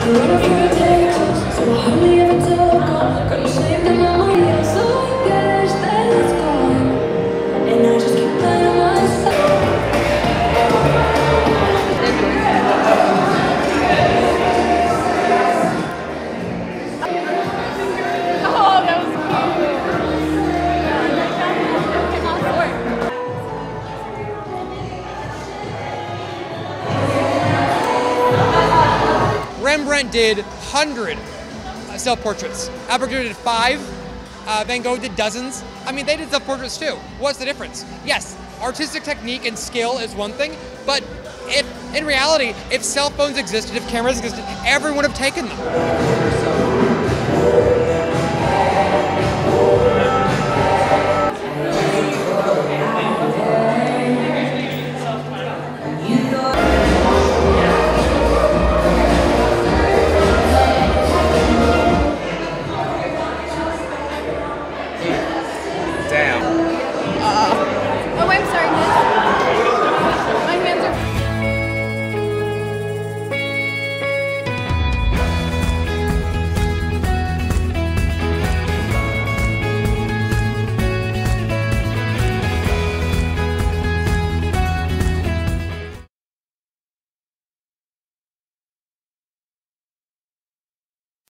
Rembrandt did 100 self-portraits. Albert Dürer did 5. Van Gogh did dozens. I mean, they did self-portraits too. What's the difference? Yes, artistic technique and skill is one thing, but in reality, if cell phones existed, if cameras existed, everyone would have taken them.